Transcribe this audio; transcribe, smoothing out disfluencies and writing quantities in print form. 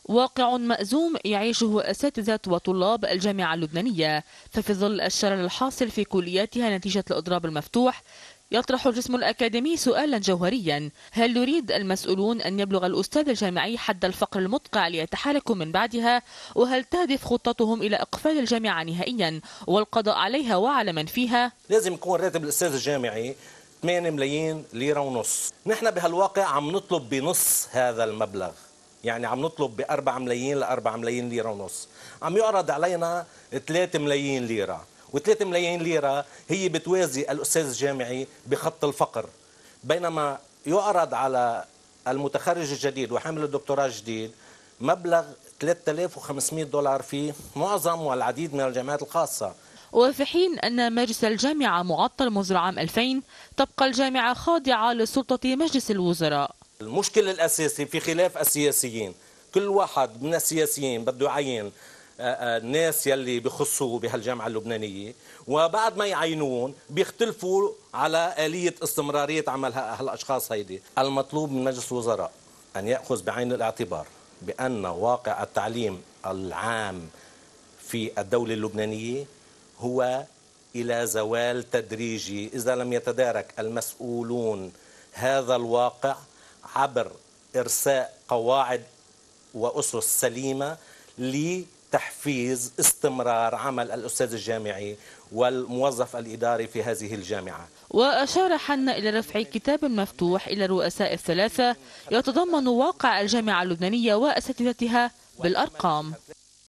واقع مأزوم يعيشه أساتذة وطلاب الجامعة اللبنانية، ففي ظل الشلل الحاصل في كلياتها نتيجة الإضراب المفتوح يطرح الجسم الأكاديمي سؤالا جوهريا: هل يريد المسؤولون أن يبلغ الأستاذ الجامعي حد الفقر المدقع ليتحالكوا من بعدها؟ وهل تهدف خطتهم إلى إقفال الجامعة نهائيا والقضاء عليها وعلى من فيها؟ لازم يكون راتب الأستاذ الجامعي 8 ملايين ليرة ونص. نحن بهالواقع عم نطلب بنص هذا المبلغ، يعني عم نطلب ب4 ملايين ل4 ملايين ليرة ونص. عم يعرض علينا 3 ملايين ليرة، و3 ملايين ليرة هي بتوازي الأستاذ الجامعي بخط الفقر، بينما يعرض على المتخرج الجديد وحامل الدكتوراه الجديد مبلغ $3500 في معظم والعديد من الجامعات الخاصة. وفي حين أن مجلس الجامعة معطل منذ عام 2000 تبقى الجامعة خاضعة لسلطة مجلس الوزراء. المشكل الأساسي في خلاف السياسيين، كل واحد من السياسيين بده يعين الناس يلي بخصوه بهالجامعة اللبنانية، وبعد ما يعينون بيختلفوا على آلية استمرارية عمل هالأشخاص هيدي. المطلوب من مجلس الوزراء أن يأخذ بعين الاعتبار بأن واقع التعليم العام في الدولة اللبنانية هو إلى زوال تدريجي إذا لم يتدارك المسؤولون هذا الواقع عبر إرساء قواعد وأسس سليمة لتحفيز استمرار عمل الأستاذ الجامعي والموظف الإداري في هذه الجامعة. وأشار حنا إلى رفع كتاب مفتوح إلى الرؤساء الثلاثة يتضمن واقع الجامعة اللبنانية وأساتذتها بالأرقام.